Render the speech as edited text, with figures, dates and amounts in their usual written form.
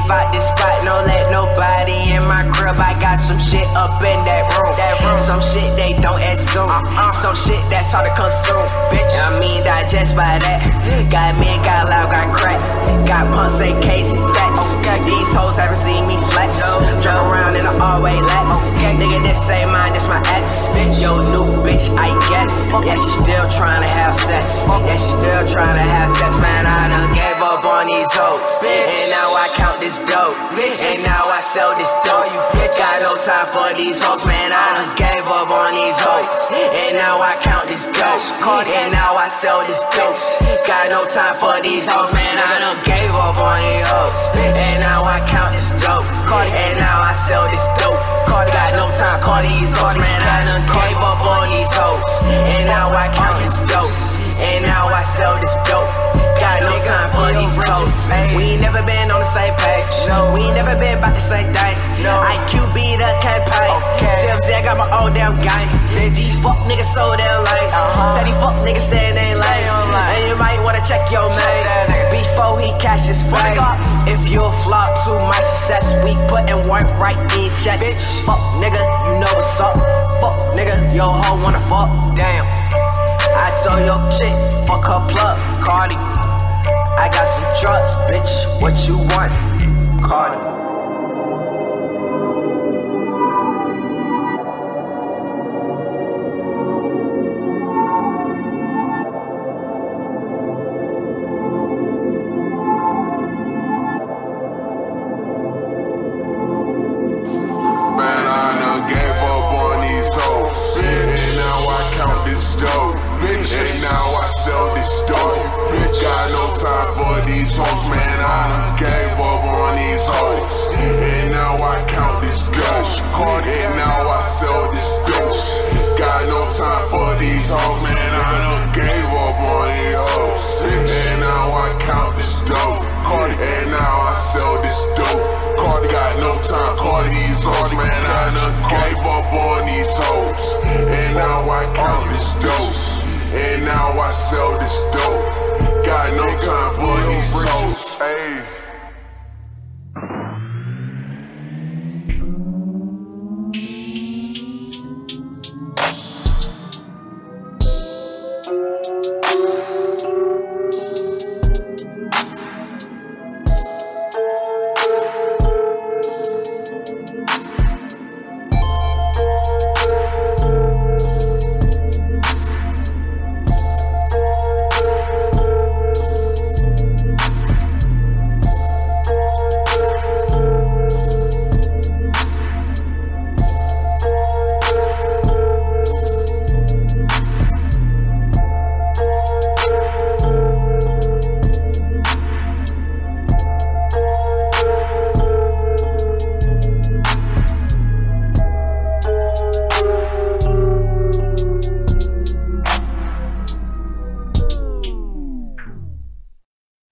leave out this spot, no let nobody in my crib. I got some shit up in that room. Some shit they don't assume. Some shit that's hard to consume, bitch. I mean digest by that. Got men, got loud, got crack. Got punks, AKs, and text. These hoes haven't seen me flex. Drive around in an all-way Lex. Nigga, this ain't mine, this my ex. Yo, new bitch, I guess. Yeah, she still tryna have sex. Yeah, she still tryna have sex. Man, I done gave up on these hoes. And now I count this dope. And now I sell this dope. Got no time for these hoes. Man, I done gave up on these hoes. And now I count this dope. And now I sell this dope. Got no time for these hoes. Man, I done gave up on these hoes. And now I count this dope. And now I sell this dope. Got no time for these hoes. Man, I done gave up on these hoes. And now I count this dope. And now I sell this dope. Got no time for these hoes. We ain't never been on the same page. We ain't never been about the same thing. IQ beat up, can't pay. TMZ, I got my own damn gang. These fuck niggas so damn lame. Tell these fuck niggas stay in their lane. And you might wanna check your man before he cash his fame. If you a flop to my success, we puttin' work right in chest. Fuck nigga, you know what's up. Fuck nigga, your hoe wanna fuck. Damn. I told your chick, fuck her plug, Cardi. I got some drugs, bitch, what you want, Cardi. And now I sell this dope. Got no time for these hoes, man. I done gave up on these hoes. And now I count this gush. And now I sell this dope. Got no time for these hoes, man. I done gave up on these hoes. And now I count this dope. And now I sell this dope. Got no time for these hoes, man. I done gave up on these hoes. And now I count this dope. And now I sell this dope. Got no time for these hoes. Ayy.